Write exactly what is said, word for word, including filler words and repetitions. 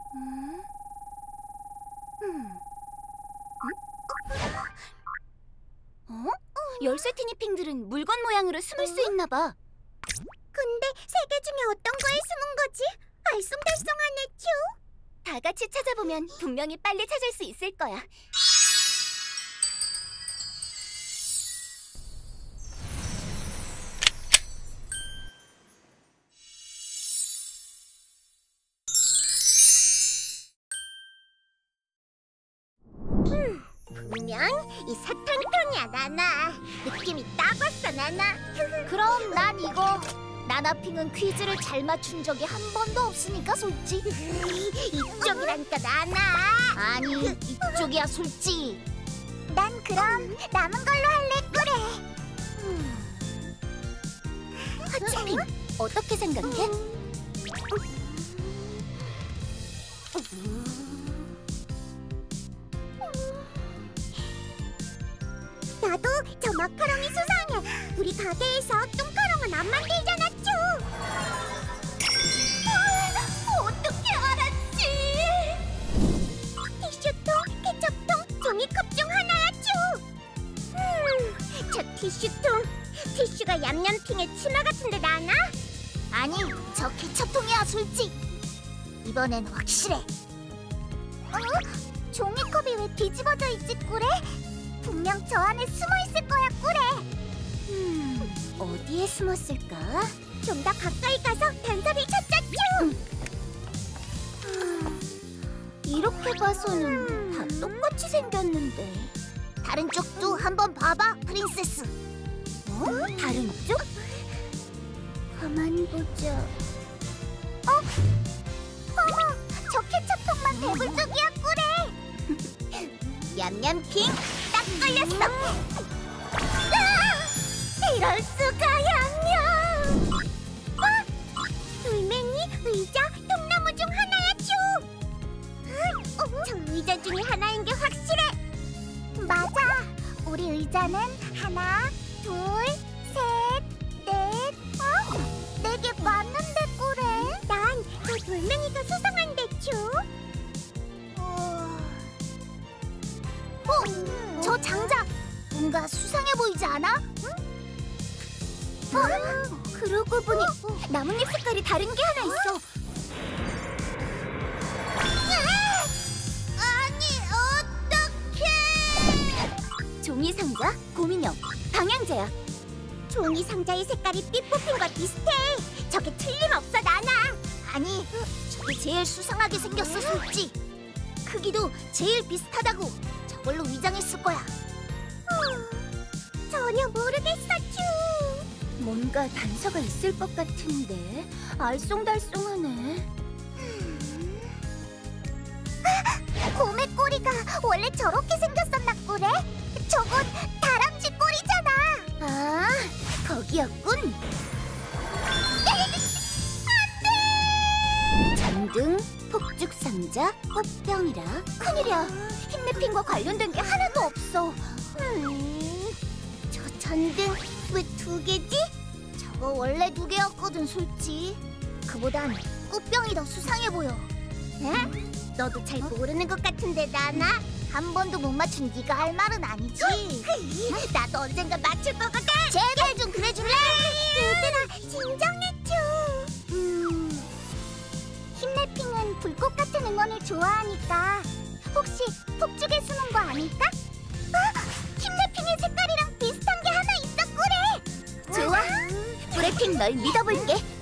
음? 음. 어? 열쇠 티니핑들은 물건 모양으로 숨을 수 있나 봐. 근데 세 개 중에 어떤 거에 숨은 거지? 알쏭달쏭하네, 쭈. 다 같이 찾아보면 분명히 빨리 찾을 수 있을 거야. 음, 분명 이 사탕통이야, 나나. 느낌이 딱 왔어, 나나. 그럼 난 이거. 나나핑은 퀴즈를 잘 맞춘 적이 한 번도 없으니까 솔직. 이쪽이라니까, 나나. 아니, 이쪽이야 솔직. 난 그럼 남은 걸로 할래, 꾸레. 하츄핑, 어떻게 생각해? 나도 저 마카롱이 수상해. 우리 가게에서 뚱카롱은 안 만들잖아, 쭈. 어떻게 알았지? 티슈통, 케첩통, 종이컵 중 하나야, 쭈. 음, 저 티슈통. 티슈가 얌얌핑의 치마 같은데, 나나? 아니, 저 케첩통이야 솔직. 이번엔 확실해. 어? 종이컵이 왜 뒤집어져 있지, 꾸레? 분명 저 안에 숨어 있을 거야, 꾸레. 음, 어디에 숨었을까? 좀 더 가까이 가서 단서를 찾자, 쭈. 음, 이렇게 봐서는 음. 다 똑같이 생겼는데. 다른 쪽도 한번 봐봐, 프린세스. 어? 다른 쪽? 가만히 보자. 어? 어머, 저 케첩통만 배불 쪽이야, 꾸레. 얌얌핑, 딱 걸렸어. 아! 이럴 수가, 얌얌. 어? 돌멩이, 의자, 통나무 중 하나야, 쭈. 어? 저 의자 중에 하나인 게 확실해. 맞아. 우리 의자는 하나, 둘, 셋, 넷. 어? 네 개 맞는데, 꾸레. 난 저 돌멩이가 수상한데, 쭈. 어, 어, 저 장작 뭔가 수상해 보이지 않아? 어, 그러고 보니 나뭇잎 색깔이 다른 게 하나 있어. 아니, 어떡해! 종이 상자, 곰인형, 방향제야. 종이 상자의 색깔이 삐 뽑힌 거 비슷해. 저게 틀림없어, 나나. 아니, 저게 제일 수상하게 생겼어 솔직. 크기도 제일 비슷하다고. 저걸로 위장했을 거야. 어, 전혀 모르겠어, 쭈. 뭔가 단서가 있을 것 같은데 알쏭달쏭하네. 곰의 꼬리가 원래 저렇게 생겼었나, 꾸레? 저건 다람쥐 꼬리잖아. 아, 거기였군. 전등, 폭죽 상자, 꽃병이라. 큰일이야. 흰내핑과 관련된 게 하나도 없어. 음, 저 전등 왜 두 개지? 저거 원래 두 개였거든 솔직. 그보단 꽃병이 더 수상해 보여. 에? 너도 잘 모르는 것 같은데, 나나? 한 번도 못 맞춘 네가 할 말은 아니지. 나도 언젠가 맞출 거거든. 제발 좀 그래줄래? 얘들아, 진정해, 쭈. 음, 흰내핑은 불꽃 같은 응원을 좋아하니까 혹시 폭죽에 숨은 거 아닐까? 어? 흰내핑의 색깔이랑 비슷한 게 하나 있어, 꾸레. 좋아. 브레핑 널 믿어볼게.